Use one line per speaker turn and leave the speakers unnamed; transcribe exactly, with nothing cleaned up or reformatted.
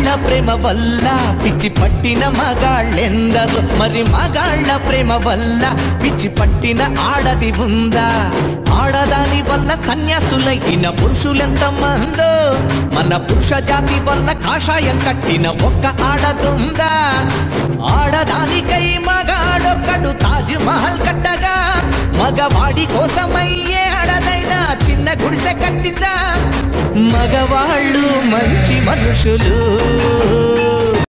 ప్రేమ వల్ల పిచ్చి పట్టిన మగాళ్ళెందరో, మరి మగాళ్ళ ప్రేమ వల్ల పిచ్చి పట్టిన ఆడది ఉందా? ఆడదాని వల్ల సన్యాసులైన పురుషులెంత మందో, మన పురుష జాతి వల్ల కాషాయం కట్టిన ఒక్క ఆడదుందా? ఆడదానికై మగాడొక్కడు తాజ్ మహల్ కట్టగా, మగవాడి కోసమయ్యే ఆడదైనా చిన్న గుడిసె కట్టిందా? మగవాళ్ళు మంచి మనుషులు.